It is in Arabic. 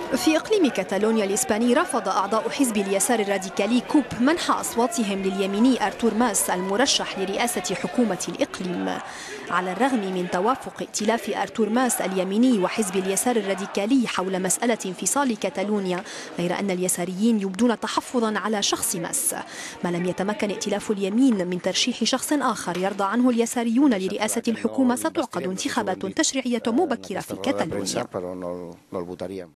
في إقليم كتالونيا الإسباني رفض أعضاء حزب اليسار الراديكالي كوب منح أصواتهم لليميني أرتور ماس المرشح لرئاسة حكومة الإقليم. على الرغم من توافق ائتلاف أرتور ماس اليميني وحزب اليسار الراديكالي حول مسألة انفصال كتالونيا، غير أن اليساريين يبدون تحفظا على شخص ماس. ما لم يتمكن ائتلاف اليمين من ترشيح شخص آخر يرضى عنه اليساريون لرئاسة الحكومة، ستعقد انتخابات تشريعية مبكرة في كتالونيا.